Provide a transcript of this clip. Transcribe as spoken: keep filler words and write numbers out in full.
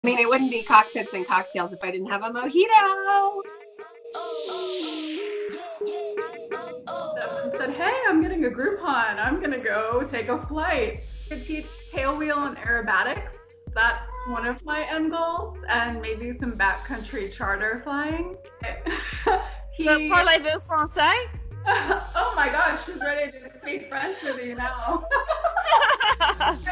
I mean, it wouldn't be Cockpits and Cocktails if I didn't have a mojito. And said, hey, I'm getting a Groupon. I'm going to go take a flight to teach tailwheel and aerobatics. That's one of my end goals, and maybe some backcountry charter flying. he... So, parlez-vous français? Oh my gosh, she's ready to speak French with you now.